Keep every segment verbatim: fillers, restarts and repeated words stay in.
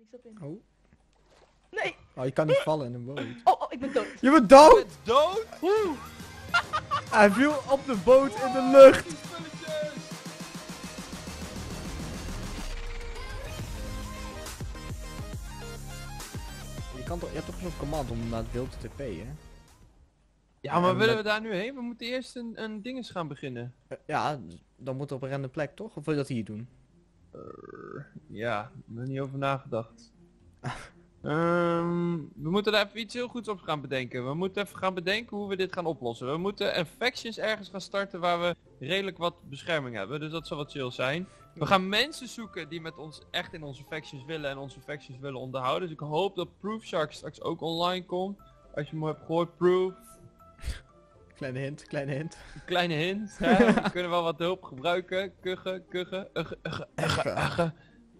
Ik stap in. Oh. Nee! Oh, je kan niet vallen in een boot. Oh, oh, ik ben dood. Je bent dood! Je bent dood? Oeh. Hij viel op de boot in de lucht. Die spulletjes. Je, kan toch, je hebt toch zo'n command om naar het wild te tp'en? Ja, maar En willen met- we daar nu heen? We moeten eerst een, een dinges gaan beginnen. Uh, ja, dan moet het op een random plek toch? Of wil je dat hier doen? Uh, ja, ik heb er niet over nagedacht. Ehm, we moeten daar even iets heel goeds op gaan bedenken. We moeten even gaan bedenken hoe we dit gaan oplossen. We moeten een factions ergens gaan starten waar we redelijk wat bescherming hebben. Dus dat zal wat chill zijn. We gaan mensen zoeken die met ons echt in onze factions willen en onze factions willen onderhouden. Dus ik hoop dat Proof Shark straks ook online komt. Als je hem hebt gehoord, Proof. Kleine hint, kleine hint. Een kleine hint. Hè? We kunnen wel wat hulp gebruiken. Kuggen, kuggen, ugge, ugge, ugge, ugge.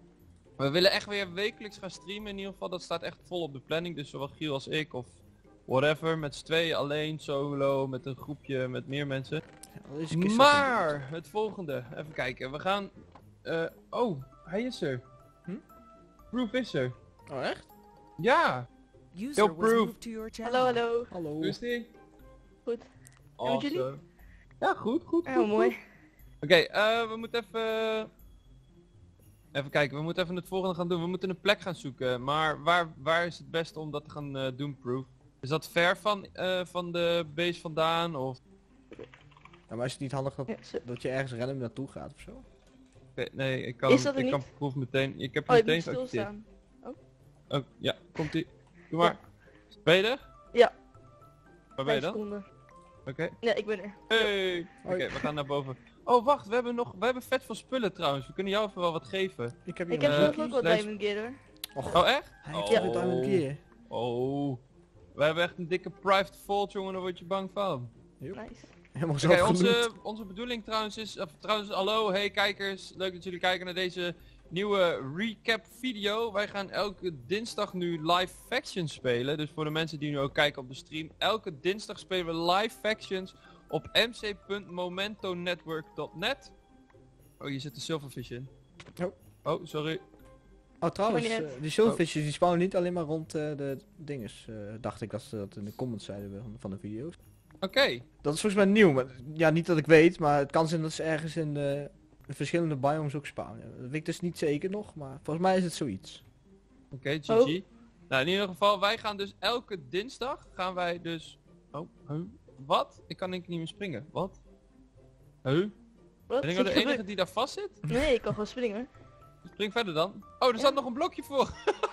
We willen echt weer wekelijks gaan streamen in ieder geval. Dat staat echt vol op de planning. Dus zowel Giel als ik of whatever. Met z'n tweeën, alleen, solo, met een groepje, met meer mensen. Ja, deze kist Maar het volgende. Even kijken. We gaan... eh oh, hij is er. Hm? Proof is er. Oh echt? Ja. User Yo, was Proof. moved to your channel. Hallo, hallo. Hallo. Hoe is die? Goed. En met jullie? Awesome. Ja, goed, goed, goed. Heel goed. mooi. Oké, eh, we moeten even... Even kijken, we moeten even het volgende gaan doen. We moeten een plek gaan zoeken. Maar waar, waar is het beste om dat te gaan eh, doen, Proof? Is dat ver van, eh, van de base vandaan? Of... Ja, maar is het niet handig dat, Ja, zo. dat je ergens random naartoe gaat of zo? Oké, nee, ik kan, Is dat er ik kan niet? Proof meteen... Ik heb Oh, hem ik moet meteen geactiveerd. stilstaan. Oh, ja, komt ie. Doe maar. Ben je er? Ja. Waar ben je Vijf dan? seconden. Oké. Ja, ik ben er. Hey! Oké, Hoi. we gaan naar boven. Oh, wacht, we hebben nog... We hebben vet veel spullen trouwens. We kunnen jou even wel wat geven. Ik heb hier Ik heb een zelf eh, ook wel lijst- Diamond Gear hoor. Och, Oh, echt? hij heeft Oh. oh. Diamond Gear. Oh. We hebben echt een dikke private vault, jongen, daar word je bang van. Nice. Helemaal zo Oké, genoemd. onze, onze bedoeling trouwens is, of trouwens, hallo, hey kijkers, leuk dat jullie kijken naar deze nieuwe recap video. Wij gaan elke dinsdag nu live factions spelen, dus voor de mensen die nu ook kijken op de stream, elke dinsdag spelen we live factions op m c punt momento network punt net. Oh, hier zit een silverfish in. Oh. Oh, sorry. Oh trouwens, Maar niet eh, die silverfishes die spawnen niet alleen maar rond eh, de dinges. eh, dacht ik dat ze dat in de comments zeiden van, van de video's. Oké. Dat is volgens mij nieuw, maar ja, niet dat ik weet, maar het kan zijn dat ze ergens in de verschillende biomes ook spawnen. Dat weet ik dus niet zeker nog, maar volgens mij is het zoiets. Oké, G G. Oh. Nou, in ieder geval, wij gaan dus elke dinsdag, gaan wij dus... Oh, huh? Wat? Ik kan denk ik niet meer springen. Wat? Huh? Wat? Ben ik nou Zit de je enige gebeurd? die daar vast zit? Nee, ik kan gewoon springen. Spring verder dan. Oh, er staat nog een blokje voor.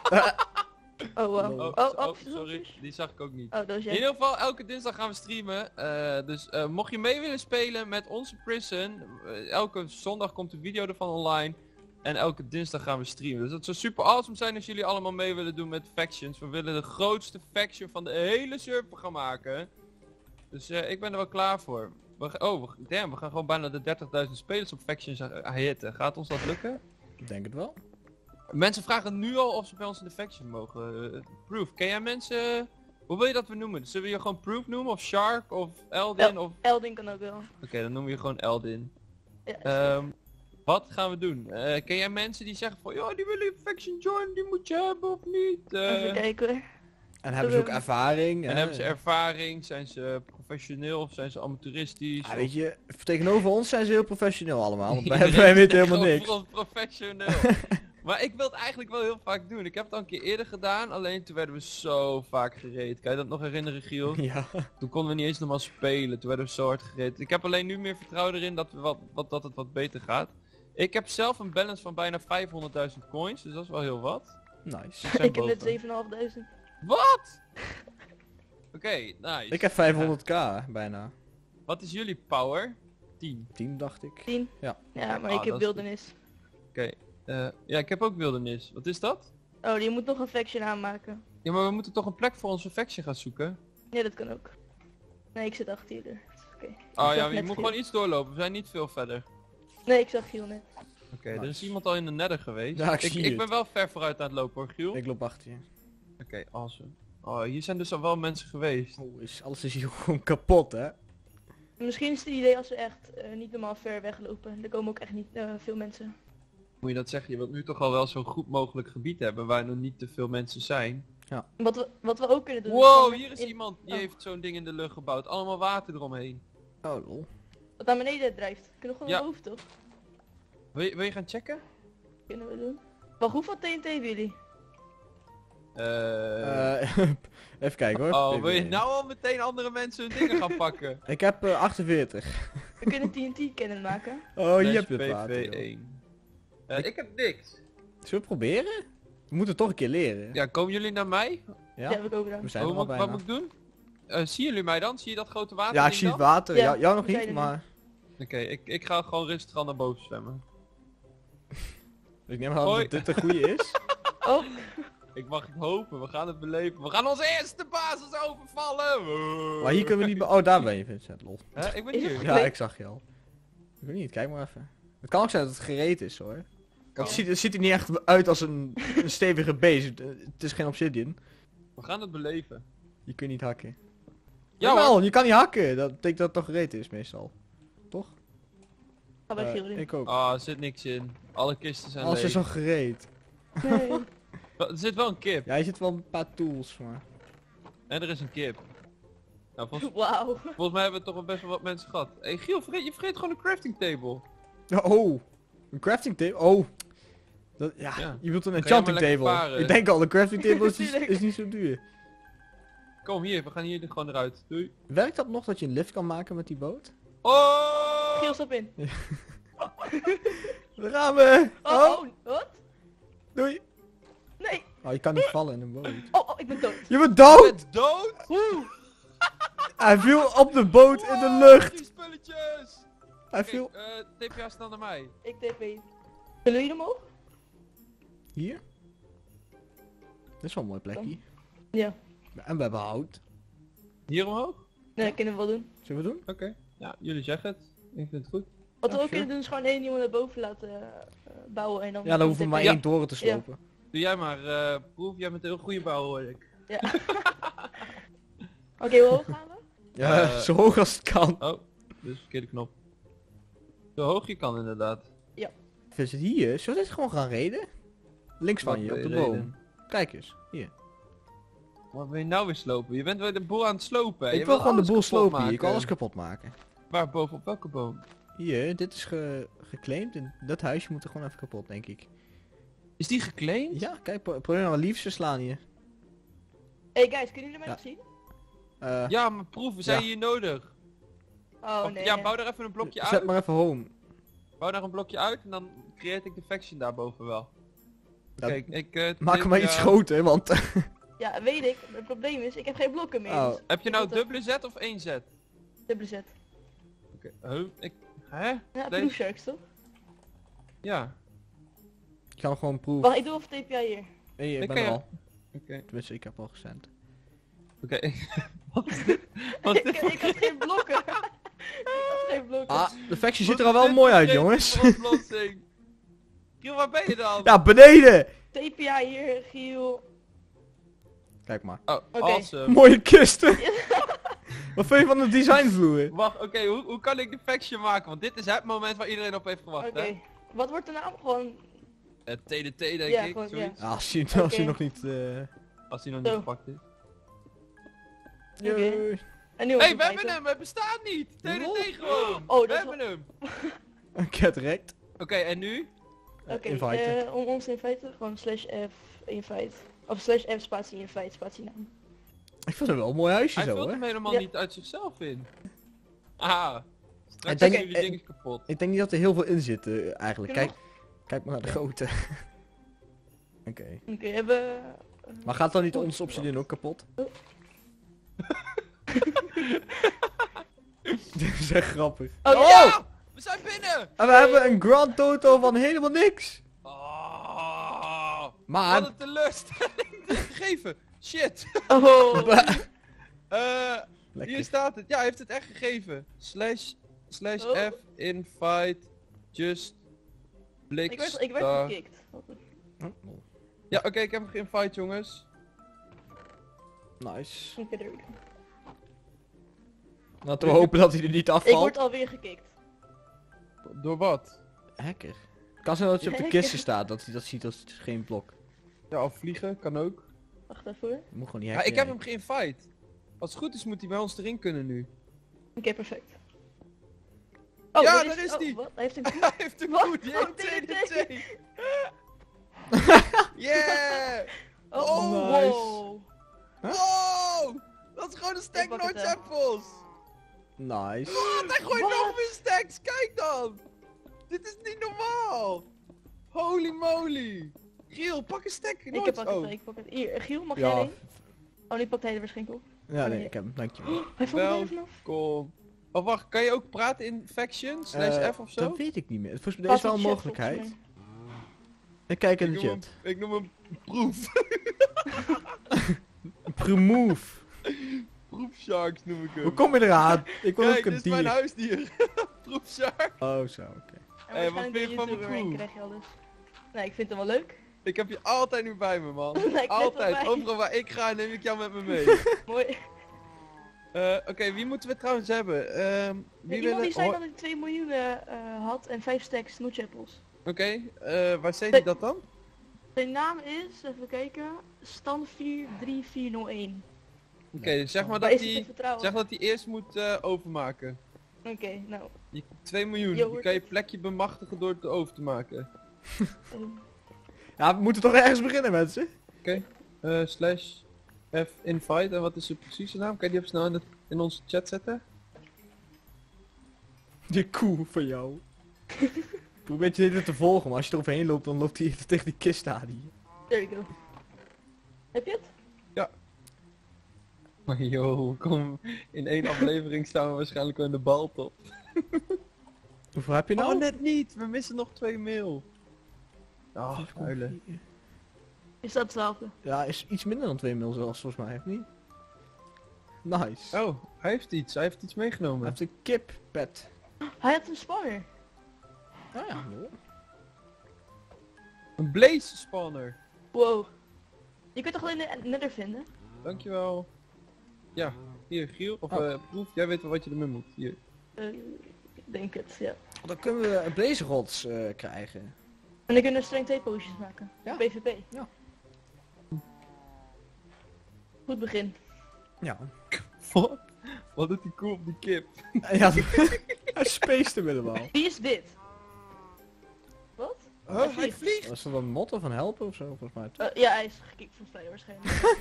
Oh, wow. Oh, Oh, oh, oh, sorry. Die zag ik ook niet. Oh, dat is In jij. ieder geval, elke dinsdag gaan we streamen. eh, dus eh, mocht je mee willen spelen met onze prison, eh, elke zondag komt een video ervan online. En elke dinsdag gaan we streamen. Dus dat zou super awesome zijn als jullie allemaal mee willen doen met factions. We willen de grootste faction van de hele server gaan maken. Dus eh, ik ben er wel klaar voor. We, ga- oh, we, damn, we gaan gewoon bijna de dertigduizend spelers op factions eh, hitten. Gaat ons dat lukken? Ik denk het wel. Mensen vragen nu al of ze bij ons in de faction mogen. Uh, Proof, ken jij mensen... Hoe wil je dat we noemen? Zullen we je gewoon Proof noemen? Of Shark? Of Eldin? Of... Eldin kan ook wel. Oké, dan noemen we je gewoon Eldin. Ja, is goed. Ehm wat gaan we doen? Eh, ken jij mensen die zeggen van... Ja, die willen je faction joinen, die moet je hebben of niet? Eh, Even kijken hoor. En hebben ze ook we- ervaring. en hè? hebben ze ervaring? Zijn ze professioneel of zijn ze amateuristisch? Ja, Of- weet je, tegenover ons zijn ze heel professioneel allemaal. want Wij, Iedereen wij is weten helemaal gewoon niks. pro- professioneel. Maar ik wil het eigenlijk wel heel vaak doen. Ik heb het al een keer eerder gedaan, alleen toen werden we zo vaak gereed. Kan je dat nog herinneren, Giel? Ja. Toen konden we niet eens normaal spelen, toen werden we zo hard gereed. Ik heb alleen nu meer vertrouwen erin dat, we wat, wat, dat het wat beter gaat. Ik heb zelf een balance van bijna vijfhonderdduizend coins, dus dat is wel heel wat. Nice. Ik zijn Ik heb net boven. zevenduizend vijfhonderd. Wat? Oké, nice. Ik heb vijfhonderd k bijna. Wat is jullie power? tien. tien dacht ik. tien. Ja. Ja, maar Ah, ik heb dat is wildernis. Oké. eh, ja, ik heb ook wildernis. Wat is dat? Oh, je moet nog een faction aanmaken. Ja, maar we moeten toch een plek voor onze faction gaan zoeken? Ja, dat kan ook. Nee, ik zit achter je. Oké. Ik Oh zag ja, maar je net moet Giel. gewoon iets doorlopen, we zijn niet veel verder. Nee, ik zag Giel net. Oké, er is Nice. iemand al in de nether geweest. Ja, ik ik, zie ik het. ben wel ver vooruit aan het lopen hoor, Giel. Ik loop achter je. Oké, awesome. Oh, hier zijn dus al wel mensen geweest. Oh, is, alles is hier gewoon kapot, hè? Misschien is het idee als we echt eh, niet normaal ver weglopen. Er komen ook echt niet eh, veel mensen. Moet je dat zeggen? Je wilt nu toch al wel zo'n goed mogelijk gebied hebben waar nog niet te veel mensen zijn. Wat we, wat we ook kunnen doen... Wow, gewoon hier is in- iemand die oh. heeft zo'n ding in de lucht gebouwd. Allemaal water eromheen. Oh lol. Wat naar beneden drijft. Kunnen we gewoon Ja. boven toch? Wil je, wil je gaan checken? Kunnen we doen. Wacht, hoeveel T N T hebben jullie? Eh... Eh, even kijken hoor. oh, wil je P B. nou al meteen andere mensen hun dingen gaan pakken? Ik heb eh, achtenveertig. We kunnen T N T kennen maken. Oh, hier Slash heb je het water, P V joh. één. Eh, Ik- ik heb niks. Zullen we het proberen? We moeten het toch een keer leren. Ja, komen jullie naar mij? Ja, Ja? heb ik ook gedaan. We zijn Hoe er al moet- wat bijna. moet ik doen? Eh, zien jullie mij dan? Zie je dat grote water? Ja, ik zie het water. Ja, Ja, jou nog we zijn niet, er nu. maar... Oké, ik, ik ga gewoon rustig al naar boven zwemmen. Ik neem aan Hoi. dat dit de goede is. Oh, Ik mag het hopen, we gaan het beleven. We gaan onze eerste basis overvallen! Maar hier kunnen we niet... be- Oh, daar ben je, Vincent. Lol. Hè, ik ben Is het hier. goed? Ja, Nee. ik zag je al. Ik weet niet, kijk maar even. Het kan ook zijn dat het gereed is hoor. Kan. Het ziet, het ziet er niet echt uit als een, een stevige base. Het, het is geen obsidian. We gaan het beleven. Je kunt niet hakken. Ja Jawel, hoor. je kan niet hakken. Dat betekent dat het toch gereed is meestal. Toch? ga bij Eh, Giel doen. ik ook. Ah, er zit niks in. Alle kisten zijn Alles leeg. is al gereed. Nee. Wel, Er zit wel een kip. Ja, je zit wel een paar tools, maar... En er is een kip. Nou, volgens, Wauw. volgens mij hebben we toch wel best wel wat mensen gehad. Hé hey, Giel, vergeet, je vergeet gewoon een crafting table. Oh, een crafting table. Oh. Dat, ja, Ja. je wilt een Ga jij enchanting maar lekker table. varen. Ik denk al, een crafting table is, niet- Tuurlijk. is niet zo duur. Kom hier, we gaan hier gewoon eruit. Doei. Werkt dat nog dat je een lift kan maken met die boot? Oh! Giel, stap in. Daar gaan we! Oh, Oh, oh, wat? doei! Nee. Oh, je kan niet vallen in een boot. Oh, oh, ik ben dood. Je bent Je dood! bent dood? Oeh. Hij viel op de boot in de Wow, lucht! die spulletjes! Hij Oké, viel... eh, T P A snel naar mij. Ik T P. Willen jullie omhoog? Hier? Dit is wel een mooi plekje. Ja. En we hebben hout. Hier omhoog? Nee, dat kunnen we wel doen. Zullen we doen? Oké. Ja, jullie zeggen het. Ik vind het goed. Wat Ja, we ook sure. kunnen doen is gewoon één iemand naar boven laten eh, eh, bouwen en dan... Ja, dan hoeven we maar Ja. één toren te slopen. Doe jij maar, eh Proef. Jij bent een heel goede bouw hoor ik. Ja. Oké, hoe hoog gaan we? Ja, Eh. zo hoog als het kan. Oh, dus verkeerde knop. Zo hoog je kan inderdaad. Is het hier? Zullen we dit gewoon gaan reden? Links van Wat je, wil op je de boom. reden? Kijk eens, hier. Wat wil je nou weer slopen? Je bent weer de boel aan het slopen. hè? Ik Je wil wil gewoon de alles boel kapot slopen hier. Ik maken. wil alles kapot maken. Waar boven? Op welke boom? Hier, dit is ge geclaimd. En dat huisje moet er gewoon even kapot, denk ik. Is die geclaimd? Ja, kijk, pro- probeer nou liefst te slaan hier. Hey guys, kunnen jullie mij Ja. nog zien? Eh, Ja, maar Proef, we zijn Ja. hier nodig. Oh Of- nee. ja, bouw daar even een blokje zet uit. maar even home. Bouw daar een blokje uit en dan creëer ik de faction daarboven wel. Ja, Kijk, ik... eh, Maak hem maar ja. iets groter, want... Ja, weet ik. Het probleem is, ik heb geen blokken meer. Oh. dus Heb je ik nou moet dat- dubbele Z of één Z? Dubbele zet. Oké, huh? Ik... Hè? Ja, Deze- Blue Sharks toch? Ja. ik ga hem gewoon proeven. Wacht, ik doe even T P A hier. Hey, ik Ik ben kan er je- al. Oké. Tenminste, ik heb al gezend. Oké. Wat is dit? Wat is ik, dit? ik had geen blokken. ik had geen blokken. Ah, de faction ziet Wat er al is wel dit mooi voor uit, vreemde jongens. oplossing? Giel, waar ben je dan? Ja, beneden! T P A hier, Giel. Kijk maar. Oh, Oké. awesome. Mooie kisten! Wat vind je van de designvloer? Wacht, oké, hoe, hoe kan ik de faction maken? Want dit is het moment waar iedereen op heeft gewacht, Oké. hè? Wat wordt de naam? Gewoon... Eh, T D T denk Ja, ik, gewoon, zoiets. Ja, als hij, als hij Oké. nog niet... eh Als die nog niet Zo. gepakt is. Jee. En nu Hé, hey, we hebben hem! Het bestaat niet! T D Lol. T gewoon! Oh, we dat is hebben hem! Een cat rekt. Oké, en nu? Oké, Inviten. eh, om ons in feite gewoon slash F invite. Of slash F spatie invite, spatie naam. Ik vind het wel een mooi huisje Hij zo, vult hè? hem helemaal Ja. niet uit zichzelf in. Ah. Straks Ik zijn denk- jullie eh, dingen kapot. Ik denk niet dat er heel veel in zit, eh, eigenlijk. Kunnen Kijk, kijk maar naar de grootte. Oké. Oké, hebben we... eh, Maar gaat dan niet ons obsidian ook kapot? Oh. Dit is echt grappig. Oh, ja! Ja! We zijn binnen! En we hebben een grand total van helemaal niks. Oh, wat Maar... een teleurstelling gegeven. Shit. Oh, Eh, Lekker. hier staat het. Ja, hij heeft het echt gegeven. Slash, slash Oh. F, invite, just, blik, ik werd, ik werd star. gekikt. Wat een- Oh, Ja, oké, ik heb hem geïnvite, jongens. nice. Oké, there we go. Laten we hopen dat hij er niet Ik afvalt. word alweer gekikt. Door wat? Hacker. kan zijn dat je op de Ja, kisten ik- staat, dat hij dat ziet als geen blok. Ja, of vliegen, kan ook. Wacht even hoor. Je moet gewoon niet Ja, hacken. ik heb hem geïnvite. Als het goed is moet hij bij ons erin kunnen nu. Oké, perfect. Oh, Ja, dit daar is oh, die. wat? Hij heeft een Hij heeft een Wat? goed, die heeft Oh, twee D D D T. T. Yeah! Oh, Oh, nice. wow. Wow! Dat is gewoon een stack Ik pak het, Noord hè. apples. Nice. Wat? Hij gooit Wat? nog meer stacks, kijk dan! Dit is niet normaal! Holy moly! Giel, pak een stack Ik Noord. heb pak het, Oh, ik pak het. Hier, Giel, mag jij Ja, één? Oh, die pakt hij er waarschijnlijk op. ja nee, nee. ik heb hem, dankjewel. Hij valt er Wel- even vanaf. kom. Oh wacht, kan je ook praten in faction? Slash Eh, F of zo? Dat weet ik niet meer. Volgens mij Pas is wel in een chat, mogelijkheid. volgens Ik kijk in Ik de noem, chat. hem, ik noem hem proef. Premove. Proefsharks noem ik hem. Hoe kom je eraan? Ik wil Kijk, ook een dit is mijn dier. huisdier. Proefshark. Oh zo, oké. En Hey, wat waarschijnlijk vind je ben van mijn YouTuber en crew? krijg je alles. Nee, ik vind hem wel leuk. Ik heb je altijd nu bij me, man. Nee, ik let Altijd. erbij. Overal waar ik ga, neem ik jou met me mee. Mooi. Eh, Oké, wie moeten we trouwens hebben? Ehm wie Iemand willen... die zei oh, dat hij twee miljoen eh, eh, had en vijf stacks notchapples. Oké, eh, waar zei hij dat dan? Zijn naam is, even kijken, Stan vier drie vier nul één. Oké, dus zeg maar Maar dat is het te hij... vertrouwen? Zeg dat hij eerst moet eh, overmaken. Oké, nou. Je, twee miljoen, Je die hoort kan je het. plekje bemachtigen door het over te maken. ehm, Ja, we moeten toch ergens beginnen, mensen? Oké, eh, slash F invite. En wat is de precieze naam? Kan je die even snel in, het, in onze chat zetten? Die koe van jou. Probeer je dit te volgen, maar als je er overheen loopt, dan loopt hij tegen die kist aan. Die. there you go. Heb je het? Maar joh, kom, in één aflevering staan we waarschijnlijk wel in de baltop. Hoeveel heb je nou? Oh, net niet! We missen nog twee mail. Ah, Vijf komma huilen. vier. Is dat hetzelfde? Ja, is iets minder dan twee mil zelfs, volgens mij, of niet? Nice. Oh, hij heeft iets. Hij heeft iets Hij meegenomen. heeft een kippet. Hij had een spanner. Oh ja, mooi. Een blaze spawner. Wow. Je kunt toch alleen de nether vinden? Dankjewel. Ja, hier Giel. Of Oh. eh, Proef, jij weet wel wat je ermee moet. Hier. Eh, ik denk het, ja. Dan kunnen we een blaze rods eh, krijgen. En dan kunnen we streng twee potions maken. Ja. P v P. Ja. Goed begin. Ja. Wat? Wat doet die koe op die kip? Ja, hij spaced hem helemaal. Wie is dit? Wat? Oh, Hij hij vliegt. vliegt! Was dat een motto van helpen of zo, volgens mij? Eh, ja, hij is gekikt van vrij waarschijnlijk.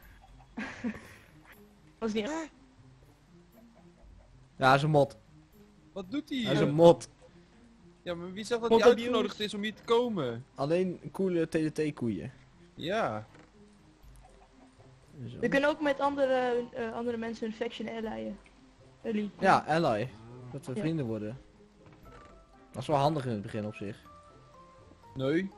Was niet echt. Ja, hij is een mod. Wat doet hij Hij is een hier? mod. Ja, maar wie zegt dat Mod hij abuse. uitgenodigd is om hier te komen? Alleen coole T D T koeien. Ja. Zo. We kunnen ook met andere, eh, andere mensen een faction allyen. Ally. Ja, ally. Dat we Ja. vrienden worden. Dat is wel handig in het begin op zich. Nee.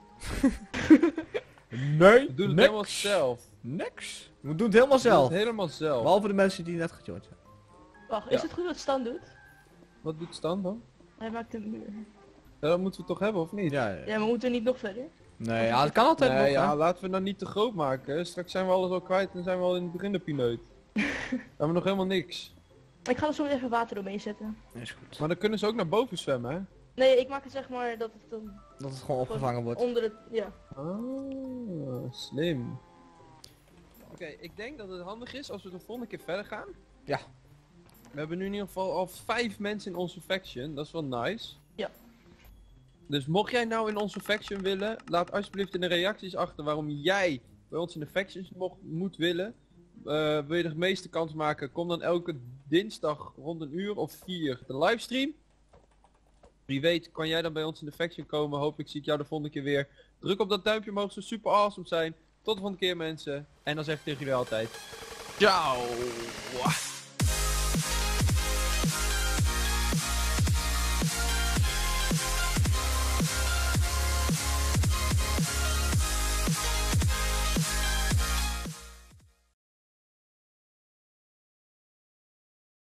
Nee, We doen het helemaal zelf. Niks. We doen het helemaal We doen zelf. het helemaal zelf. Behalve de mensen die net gejoind zijn. Wacht, is Ja. het goed wat Stan doet? Wat doet Stan dan? Hij maakt een muur. Ja, dat moeten we toch hebben, of niet? Ja, ja. Ja, maar moeten we niet nog verder? Nee, ja, dat kan altijd Nee, nog. ja, hè. laten we het nou niet te groot maken. Straks zijn we alles al kwijt en zijn we al in het begin de pineut. We hebben nog helemaal niks. Ik ga er zo even water omheen zetten. Is goed. Maar dan kunnen ze ook naar boven zwemmen, hè? Nee, ik maak het zeg maar dat het dan Dat het gewoon opgevangen wordt. onder het... Ja. Ah, slim. Oké, ik denk dat het handig is als we de volgende keer verder gaan. Ja. We hebben nu in ieder geval al vijf mensen in onze faction, dat is wel nice. Ja. Dus mocht jij nou in onze faction willen, laat alsjeblieft in de reacties achter waarom jij bij ons in de factions mocht, moet willen. Eh, wil je de meeste kans maken, kom dan elke dinsdag rond een uur of vier de livestream. Wie weet kan jij dan bij ons in de faction komen, hopelijk zie ik jou de volgende keer weer. Druk op dat duimpje omhoog, zou super awesome zijn. Tot de volgende keer mensen. En dan zeg ik tegen jullie altijd. Ciao!